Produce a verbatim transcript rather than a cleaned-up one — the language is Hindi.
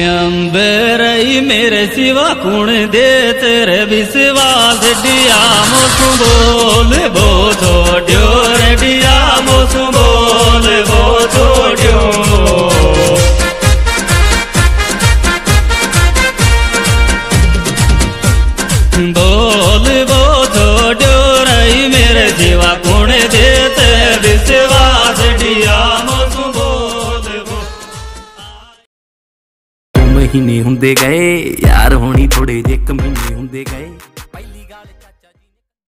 अंबेरई मेरे सिवा कुण दे तेरे विश्वास डिया मोसु बोल बो छोड़ो रे डिया मोसु बोल बो छोड़ो बोल बो छोड़ो रही मेरे सिवा कुण दे तेरे विश्वास डिया मोसु बोल बो। महीने हुंदे गए यार होनी थोड़े जे महीने हुंदे गए।